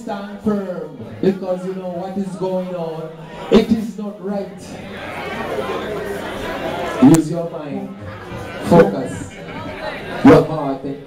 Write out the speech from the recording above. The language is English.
stand firm because you know what is going on. It is not right. Use your mind, focus your heart, and